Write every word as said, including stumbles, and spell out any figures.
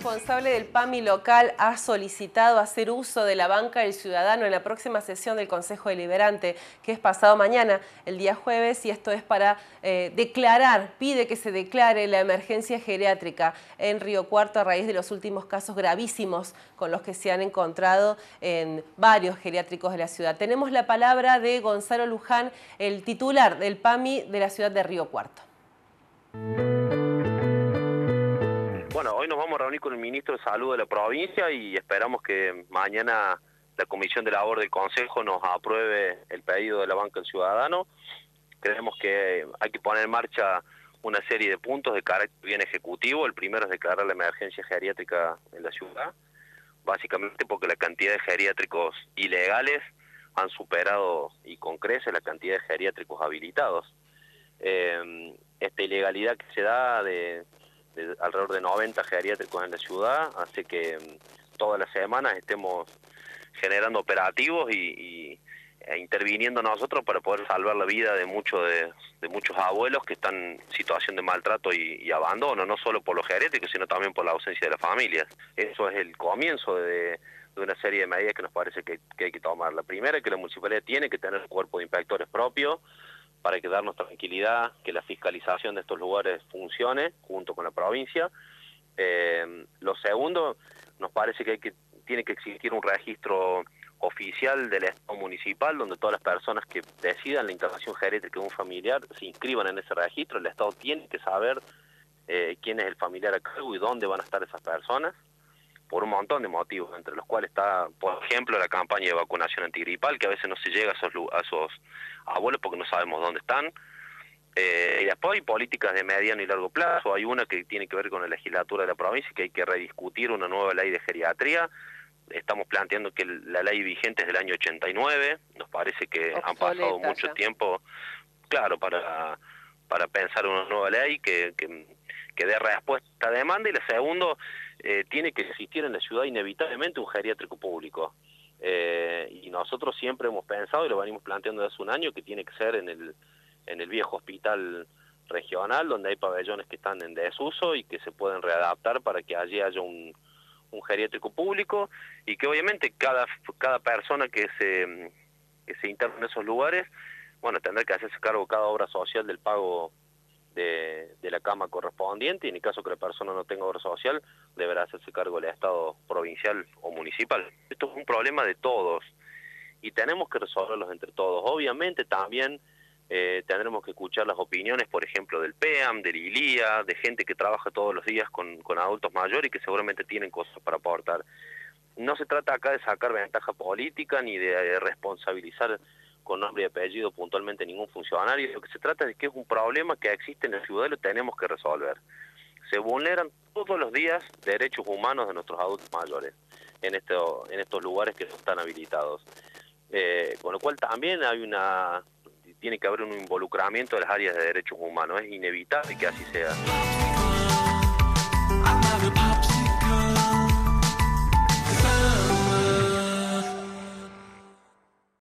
responsable del P A M I local ha solicitado hacer uso de la banca del ciudadano en la próxima sesión del Consejo Deliberante, que es pasado mañana, el día jueves, y esto es para eh, declarar, pide que se declare la emergencia geriátrica en Río Cuarto a raíz de los últimos casos gravísimos con los que se han encontrado en varios geriátricos de la ciudad. Tenemos la palabra de Gonzalo Luján, el titular del P A M I de la ciudad de Río Cuarto. Bueno, hoy nos vamos a reunir con el ministro de Salud de la provincia y esperamos que mañana la Comisión de Labor del Consejo nos apruebe el pedido de la banca del ciudadano. Creemos que hay que poner en marcha una serie de puntos de carácter bien ejecutivo. El primero es declarar la emergencia geriátrica en la ciudad, básicamente porque la cantidad de geriátricos ilegales han superado y con creces la cantidad de geriátricos habilitados. Eh, esta ilegalidad que se da de... de alrededor de noventa geriátricos en la ciudad, hace que um, todas las semanas estemos generando operativos y, y e interviniendo nosotros para poder salvar la vida de muchos de, de muchos abuelos que están en situación de maltrato y, y abandono, no solo por los geriátricos, sino también por la ausencia de las familias. Eso es el comienzo de, de una serie de medidas que nos parece que, que hay que tomar. La primera es que la municipalidad tiene que tener un cuerpo de inspectores propio, para que darnos tranquilidad, que la fiscalización de estos lugares funcione junto con la provincia. Eh, lo segundo, nos parece que, hay que tiene que existir un registro oficial del Estado municipal, donde todas las personas que decidan la internación geriátrica de un familiar se inscriban en ese registro. El Estado tiene que saber eh, quién es el familiar a cargo y dónde van a estar esas personas, por un montón de motivos, entre los cuales está, por ejemplo, la campaña de vacunación antigripal, que a veces no se llega a esos, a esos abuelos porque no sabemos dónde están. Eh, y después hay políticas de mediano y largo plazo. Hay una que tiene que ver con la legislatura de la provincia, que hay que rediscutir una nueva ley de geriatría. Estamos planteando que la ley vigente es del año ochenta y nueve. Nos parece que obsoleta, han pasado mucho ya. tiempo, claro, para, para pensar una nueva ley que... que que dé respuesta a demanda. Y la segunda, eh, tiene que existir en la ciudad inevitablemente un geriátrico público. Eh, y nosotros siempre hemos pensado, y lo venimos planteando desde hace un año, que tiene que ser en el, en el viejo hospital regional, donde hay pabellones que están en desuso y que se pueden readaptar para que allí haya un, un geriátrico público, y que obviamente cada, cada persona que se, que se interna en esos lugares, bueno, tendrá que hacerse cargo cada obra social del pago De, de la cama correspondiente, y en el caso que la persona no tenga obra social, deberá hacerse cargo el Estado provincial o municipal. Esto es un problema de todos y tenemos que resolverlos entre todos. Obviamente también eh, tendremos que escuchar las opiniones, por ejemplo, del P E A M, del I L I A, de gente que trabaja todos los días con, con adultos mayores y que seguramente tienen cosas para aportar. No se trata acá de sacar ventaja política ni de responsabilizar con nombre y apellido puntualmente ningún funcionario. Lo que se trata es que es un problema que existe en la ciudad y lo tenemos que resolver. Se vulneran todos los días derechos humanos de nuestros adultos mayores en, esto, en estos lugares que no están habilitados. Eh, con lo cual también hay una tiene que haber un involucramiento de las áreas de derechos humanos. Es inevitable que así sea.